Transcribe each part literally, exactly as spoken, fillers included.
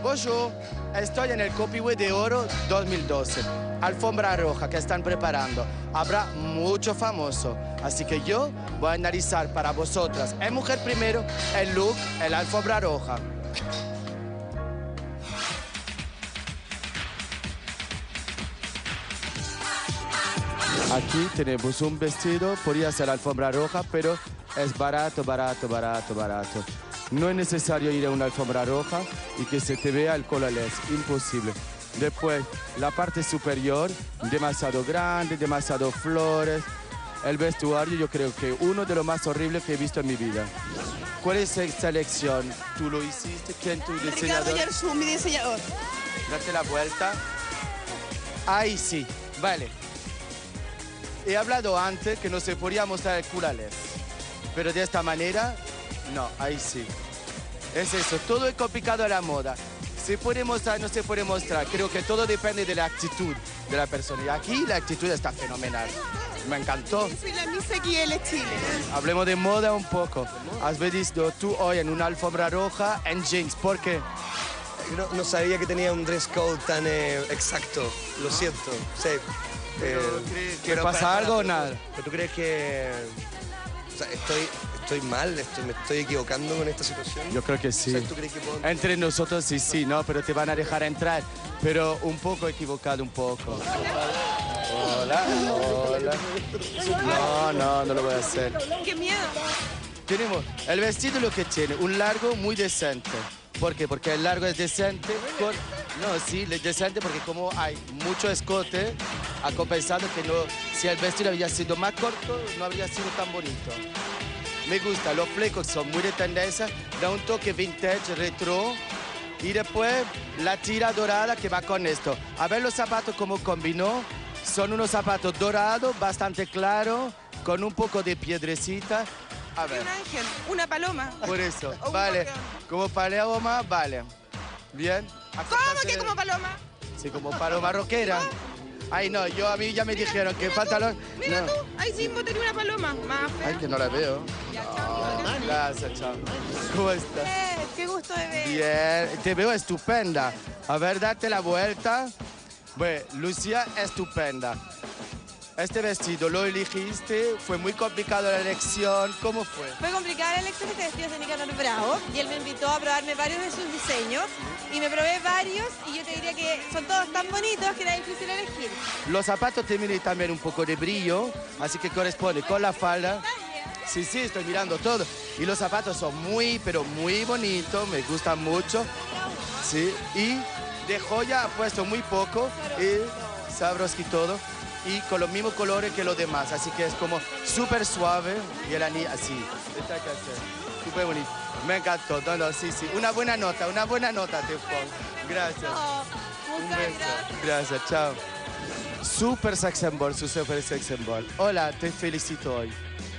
Bonjour, estoy en el Copihue de Oro dos mil doce. Alfombra roja que están preparando. Habrá mucho famoso. Así que yo voy a analizar para vosotras, en Mujer Primero, el look, el alfombra roja. Aquí tenemos un vestido, podría ser alfombra roja, pero es barato, barato, barato, barato. No es necesario ir a una alfombra roja y que se te vea el color, es imposible. Después, la parte superior, demasiado grande, demasiado flores. El vestuario, yo creo que uno de los más horribles que he visto en mi vida. ¿Cuál es esta elección? ¿Tú lo hiciste? ¿Quién tu diseñador? Ricardo Yarzú, mi diseñador. Date la vuelta. Ahí sí, vale. He hablado antes que no se podía mostrar el culales, pero de esta manera, no, ahí sí. Es eso, todo es complicado a la moda. Se puede mostrar, no se puede mostrar. Creo que todo depende de la actitud de la persona. Y aquí la actitud está fenomenal. Me encantó. Soy la Miss X L Chile. Hablemos de moda un poco. Has venido tú hoy en una alfombra roja en jeans. ¿Por qué? No, no sabía que tenía un dress code tan eh, exacto. Lo siento. Sí. Pero, Eh, ¿crees que pero pasa para- algo o pero- nada? ¿Pero tú crees que o sea, estoy, estoy mal? Estoy, ¿Me estoy equivocando con esta situación? Yo creo que sí. O sea, ¿tú crees que puedo- Entre nosotros sí, sí, ¿no? Pero te van a dejar entrar. Pero un poco equivocado, un poco. Hola, hola. No, no, no lo voy a hacer. ¡Qué miedo! Tenemos el vestido lo que tiene, un largo muy decente. ¿Por qué? Porque el largo es decente con... No, sí, es decente porque como hay mucho escote, ha compensado que no... Si el vestido había sido más corto, no habría sido tan bonito. Me gusta, los flecos son muy de tendencia, da un toque vintage, retro. Y después la tira dorada que va con esto. A ver los zapatos como combinó. Son unos zapatos dorados, bastante claros, con un poco de piedrecita. A Y ver. un ángel, una paloma. Por eso, O un vale. gorrión. Como paloma, vale. Bien. ¿Cómo que como paloma? Sí, como paloma rockera. Ay, no, yo a mí ya me dijeron que pantalón... Mira No. tú, ahí sí tenía una paloma. Más fea. Ay, que no la veo. Ya, chao. Gracias, chao. ¿Cómo estás? Eh, qué gusto de ver. Bien, te veo estupenda. A ver, date la vuelta. Bueno, Lucía, estupenda. Este vestido lo elegiste, fue muy complicado la elección. ¿Cómo fue? Fue complicada la elección de este vestido de Nicanor Bravo y él me invitó a probarme varios de sus diseños y me probé varios y yo te diría que son todos tan bonitos que era difícil elegir. Los zapatos tienen también un poco de brillo, así que corresponde con la falda. Sí, sí, estoy mirando todo. Y los zapatos son muy, pero muy bonitos, me gustan mucho. Sí, y de joya ha puesto muy poco, y Swarovski todo, y con los mismos colores que los demás, así que es como súper suave y el anillo así. Está que hacer. Súper bonito. Me encantó, no, no, sí, sí. Una buena nota, una buena nota te pongo. Gracias. Un Muchas beso. gracias. Gracias, chao. Super sex symbol, su super sex symbol. Hola, te felicito hoy.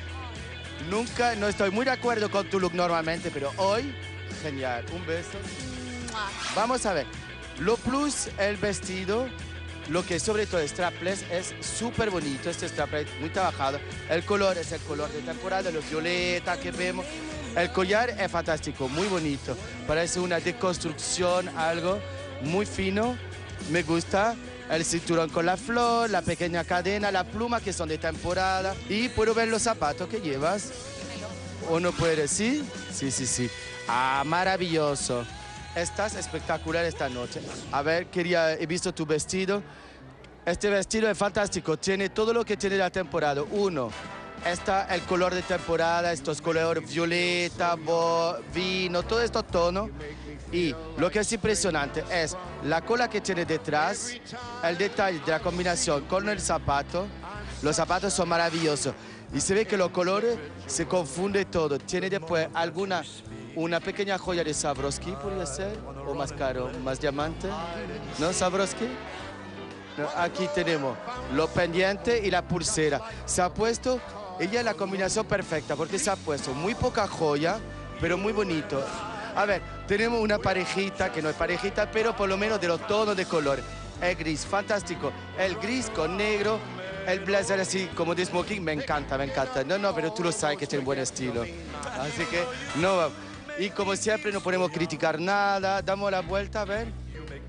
Nunca, no estoy muy de acuerdo con tu look normalmente, pero hoy, genial. Un beso. Vamos a ver. Lo plus, el vestido, lo que sobre todo es strapless, es súper bonito. Este strapless muy trabajado. El color es el color de temporada, los violeta que vemos. El collar es fantástico, muy bonito. Parece una deconstrucción, algo muy fino. Me gusta. El cinturón con la flor, la pequeña cadena, la pluma que son de temporada. Y puedo ver los zapatos que llevas. ¿O no puedes? ¿Sí? Sí, sí, sí. Ah, maravilloso. Estás espectacular esta noche. A ver, quería, he visto tu vestido. Este vestido es fantástico. Tiene todo lo que tiene la temporada. Uno, está el color de temporada, estos colores violeta, bo, vino, todo esto tono. Y lo que es impresionante es la cola que tiene detrás, el detalle de la combinación con el zapato. Los zapatos son maravillosos. Y se ve que los colores se confunde todo. Tiene después alguna, una pequeña joya de Swarovski, podría ser, o más caro, más diamante. ¿No, Swarovski? No, aquí tenemos los pendientes y la pulsera. Se ha puesto, ella es la combinación perfecta, porque se ha puesto muy poca joya, pero muy bonito. A ver, tenemos una parejita, que no es parejita, pero por lo menos de los tonos de color. El gris, fantástico. El gris con negro, el blazer así como de smoking, me encanta, me encanta. No, no, pero tú lo sabes que tiene buen estilo. Así que, no, Y como siempre no podemos criticar nada, damos la vuelta, a ver.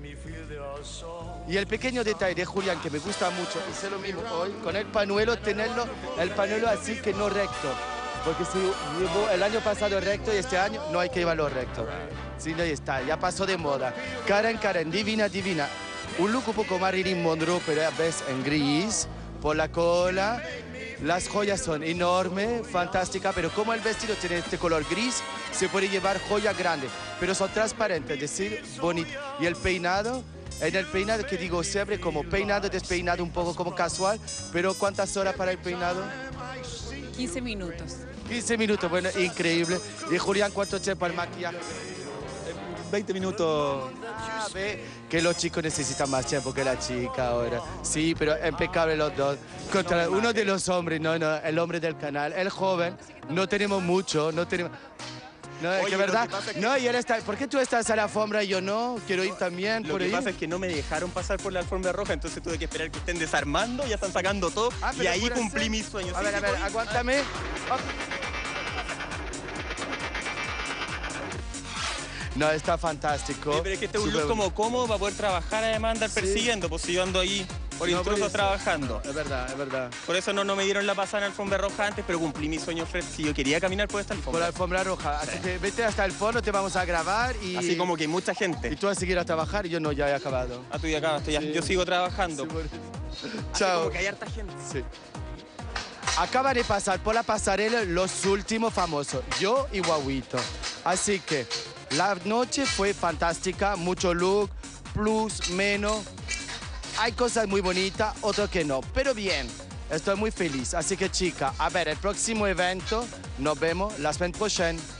Y el pequeño detalle de Julián que me gusta mucho, y sé lo mismo hoy, con el pañuelo, tenerlo, el pañuelo así que no recto. Porque si llevó el año pasado recto y este año no hay que llevarlo recto. Sí, ahí está, ya pasó de moda. Karen, Karen, divina, divina. Un look un poco Marilyn Monroe, pero a veces en gris, por la cola. Las joyas son enormes, fantásticas, pero como el vestido tiene este color gris, se puede llevar joyas grandes, pero son transparentes, es decir, bonito. Y el peinado, en el peinado que digo siempre, como peinado, despeinado, un poco como casual, pero ¿cuántas horas para el peinado? quince minutos. quince minutos, bueno, increíble. Y Julián, ¿cuánto tiempo para el maquillaje? veinte minutos. Ah, ve que los chicos necesitan más tiempo que la chica ahora. Sí, pero impecable los dos. Contra uno de los hombres, no, no, el hombre del canal, el joven, no tenemos mucho, no tenemos... No, es Oye, que lo verdad. que pasa es que- No, y él está... ¿Por qué tú estás a la alfombra y yo no? Quiero ir también, Lo ¿puedo que ir? pasa es que no me dejaron pasar por la alfombra roja, entonces tuve que esperar que estén desarmando, ya están sacando todo, Ah, y pero ahí por cumplí eso- mis sueños. A Sí, ver, sí, a ver, voy. aguántame. Ok. No, está fantástico. Sí, pero es que este es un Súper look como cómodo para poder trabajar, además andar Sí. persiguiendo, pues si yo ando ahí por No, intrusos por eso- trabajando. Es verdad, es verdad. Por eso no, no me dieron la pasada en la alfombra roja antes, pero cumplí mi sueño, Fred. Si yo quería caminar por esta Por alfombra. la alfombra roja. Así que vete hasta el fondo, te vamos a grabar y... Así como que hay mucha Y gente. tú vas a seguir a trabajar y yo no, ya he acabado. Ah, tú ya acabaste, ya. Sí. Yo sigo trabajando. Sí, bueno. Así Chao. como que hay harta gente. Sí. Acaban de pasar por la pasarela los últimos famosos, yo y Guauito. Así que la noche fue fantástica, mucho look, plus, menos. Hay cosas muy bonitas, otras que no, pero bien, estoy muy feliz. Así que chica, a ver, el próximo evento nos vemos la semaine prochaine.